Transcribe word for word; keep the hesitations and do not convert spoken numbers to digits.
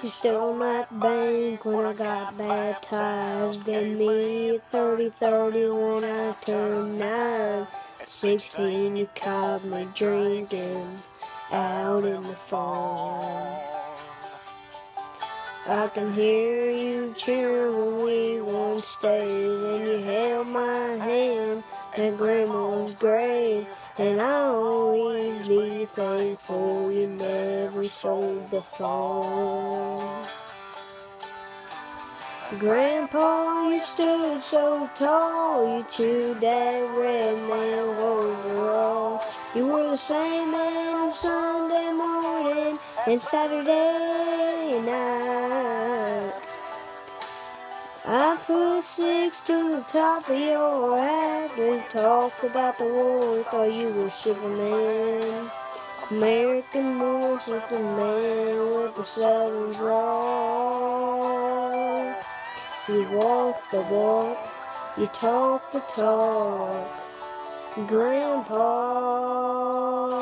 You stood on that bank when I got baptized. Gave me a thirty thirty when I turned nine. At sixteen, you caught me drinking out in the farm. I can hear you cheering when we once stayed, and you held my hand at Grandma's grave. And I'll always be thankful you never sold the farm. Grandpa, you stood so tall, you chewed that red nail overall. You were the same man on Sunday morning and Saturday night. I put six to the top of your hat. We talked about the war, thought you were Superman. American North with the man with the southern drawl. You walk the walk, you talk the talk, Grandpa.